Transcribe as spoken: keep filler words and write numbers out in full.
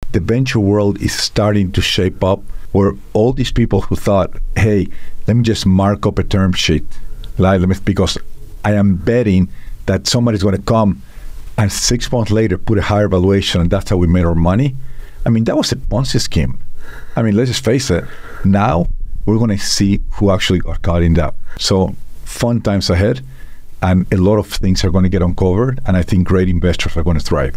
the venture world is starting to shape up where all these people who thought, hey, let me just mark up a term sheet, like, let me, because I am betting that somebody's going to come and six months later put a higher valuation, and that's how we made our money. I mean, that was a Ponzi scheme. I mean, let's just face it. Now we're going to see who actually got caught in that. So fun times ahead, and a lot of things are going to get uncovered, and I think great investors are going to thrive.